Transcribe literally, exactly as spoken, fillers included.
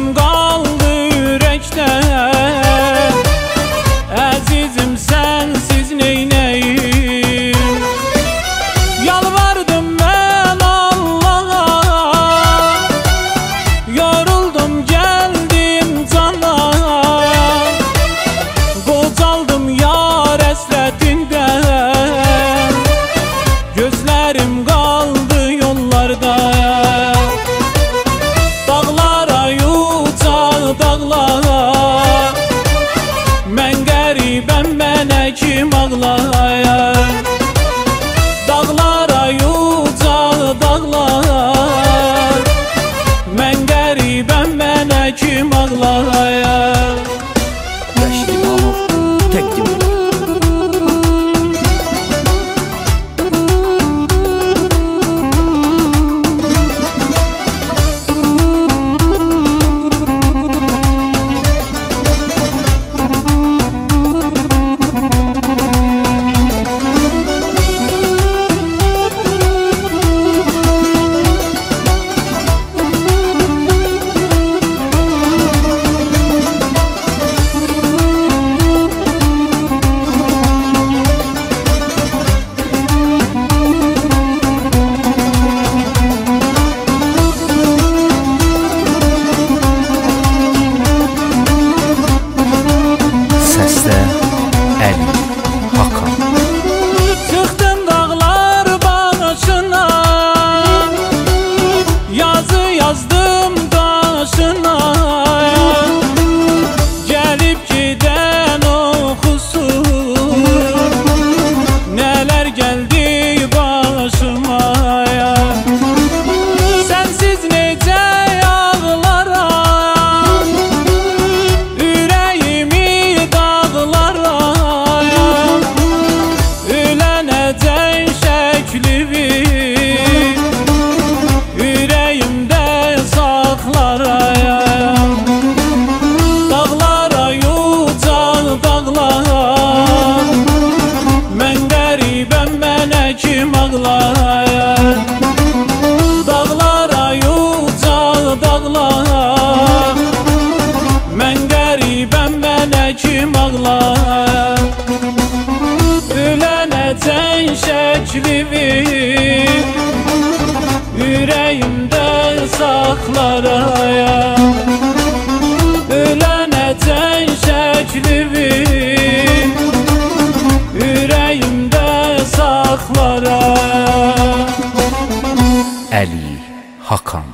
Gözlerim kaldı yürekte, azizim sensiz neyneyim? Yalvardım ben Allah'a, yoruldum geldim cana. Qocaldım yar həsrətindən, gözlerim kaldı yollarda. Dağlara yucaq dağlara, mən qəribəm mənə kim ağlaya. Dağlara yucaq dağlar, mən qəribəm mənə kim ağlaya. Rəşid İmamov təqdim edir. Səsdə Əli Hakan. Çıxdım dağlar başına, yazı yazdım daşına. Gəlib gedən oxusun, nələr gəldi başıma. Sənsiz necə ağlaram, ürəyimi dağlaram. Ölənəcək şəklivi ürəyimdə saxlarayam. Dağlara yucaq dağlar, mən qəribəm mənə kim ağlaya. Dağlara yucaq dağlar, mən qəribəm mənə kim ağlaya. Ölənəcək şəklivi ürəyimdə saxlarayam. Ölənəcək şəklivi ürəyimdə saxlarayam. Əli Hakan.